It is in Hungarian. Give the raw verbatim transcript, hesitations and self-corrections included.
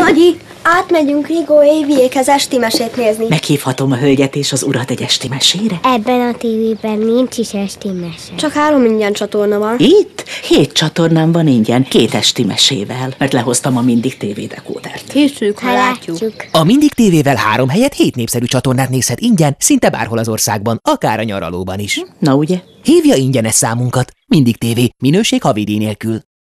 Nagyi, átmegyünk Rigó Éviékhez esti mesét nézni. Meghívhatom a hölgyet és az urat egy esti mesére? Ebben a tévében nincs is esti mese. Csak három ingyen csatorna van. Itt? Hét csatornám van ingyen, két esti mesével, mert lehoztam a Mindig té vé dekódert. Hiszük, ha látjuk. látjuk. A Mindig tévével három helyett hét népszerű csatornát nézhet ingyen, szinte bárhol az országban, akár a nyaralóban is. Na ugye? Hívja ingyenes számunkat. Mindig té vé, minőség havidíj nélkül.